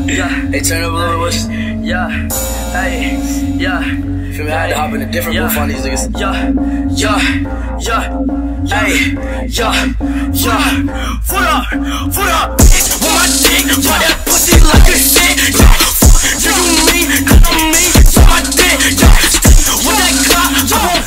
Hey, turn up a little bit. Yeah, hey, yeah. Feel me? I had to hop in a different booth on these niggas. Hey, foot up, bitch, with my dick, ride that pussy like a shit. Do you mean, I don't mean, so my dick, with that clock,